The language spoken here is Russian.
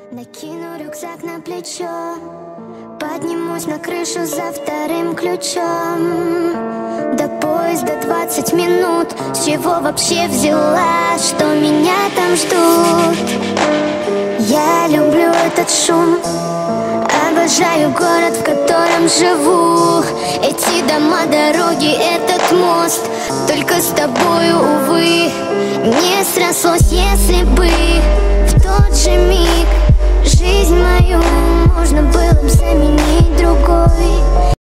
Накину рюкзак на плечо, поднимусь на крышу за вторым ключом. До поезда 20 минут. С чего вообще взяла, что меня там ждут? Я люблю этот шум, обожаю город, в котором живу. Эти дома, дороги, этот мост. Только с тобою, увы, не срослось, если бы в тот же миг жизнь мою можно было бы заменить другой.